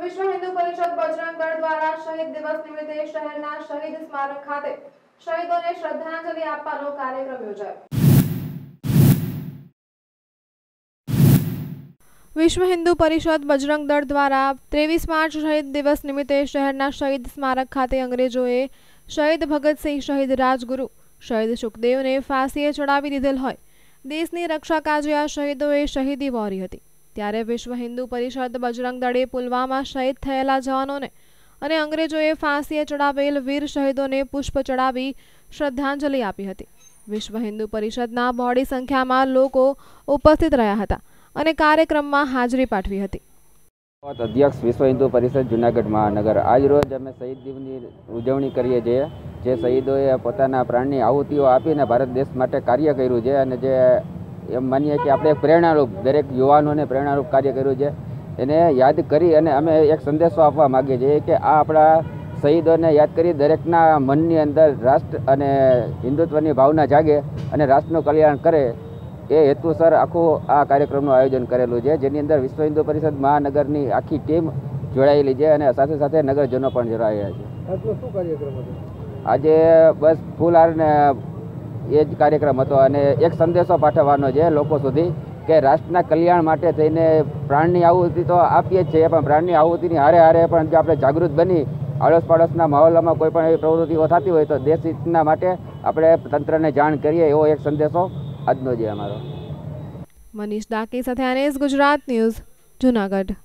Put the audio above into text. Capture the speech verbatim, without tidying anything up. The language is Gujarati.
વિશ્વ હિન્દુ પરિષદ બજરંગ દળ દ્વારા શહીદ દિવસ નિમિત્તે શહેરના શહીદ સ્મારક ખાતે શહીદોને શ્રદ્ધાંજલિ આપવાનો કાર્યક્રમ યોજાયો। વિશ્વ હિન્દુ પરિષદ બજરંગ દળ દ્વારા ત્રેવીસ માર્ચ શહીદ દિવસ નિમિત્તે શહેરના શહીદ સ્મારક ખાતે અંગ્રેજોએ શહીદ ભગતસિંહ, શહીદ રાજગુરુ, શહીદ સુખદેવને ફાંસીએ ચડાવી દીધેલ હોય દેશની રક્ષા કાજે આ શહીદોએ શહીદી વહોરી હતી। ત્યારે વિશ્વ હિન્દુ પરિષદ બજરંગ દળે પુલવામા શહીદ થયેલા જવાનોને અને અંગ્રેજોએ ફાંસીએ ચડાવેલ વીર શહીદોને પુષ્પ ચડાવી શ્રદ્ધાંજલિ આપી હતી। વિશ્વ હિન્દુ પરિષદના બહોળી સંખ્યામાં લોકો ઉપસ્થિત રહ્યા હતા અને કાર્યક્રમમાં હાજરી પાઠવી હતી। અધ્યક્ષ વિશ્વ હિન્દુ પરિષદ જૂનાગઢ મહાનગર આજ રોજ અમે શહીદ દિવસની ઉજવણી કરીએ છીએ। જે શહીદોએ પોતાના પ્રાણની આહુતિઓ આપીને ભારત દેશ માટે કાર્ય કર્યું છે અને જે એમ માનીએ કે આપણે પ્રેરણારૂપ દરેક યુવાનોને પ્રેરણારૂપ કાર્ય કર્યું છે એને યાદ કરી અને અમે એક સંદેશો આપવા માગીએ છીએ કે આ આપણા શહીદોને યાદ કરી દરેકના મનની અંદર રાષ્ટ્ર અને હિન્દુત્વની ભાવના જાગે અને રાષ્ટ્રનું કલ્યાણ કરે એ હેતુસર આખું આ કાર્યક્રમનું આયોજન કરેલું છે, જેની અંદર વિશ્વ હિન્દુ પરિષદ મહાનગરની આખી ટીમ જોડાયેલી છે અને સાથે સાથે નગરજનો પણ જોડાયા છે। શું કાર્યક્રમ હતો આજે? બસ ફૂલહાર ને એ જ કાર્યક્રમ હતો અને એક સંદેશો પાઠવવાનો છે લોકો સુધી કે રાષ્ટ્રના કલ્યાણ માટે થઈને પ્રાણની આહુતિ તો આપીએ જ છીએ, પણ પ્રાણની આહુતિની હારે હારે પણ જો આપણે જાગૃત બની આડોશ પાડોશના માહોલમાં કોઈ પણ એવી પ્રવૃત્તિઓ થતી હોય તો દેશ હિતના માટે આપણે તંત્રને જાણ કરીએ એવો એક સંદેશો આજનો છે અમારો। મનીષ ડાકે સાથે આનેસ, ગુજરાત ન્યૂઝ, જૂનાગઢ।